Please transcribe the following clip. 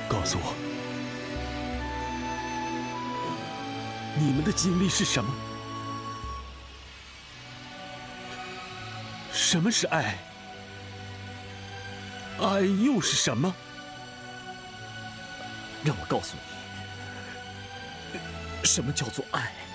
告诉我，你们的经历是什么？什么是爱？爱又是什么？ 让我告诉你，什么叫做爱。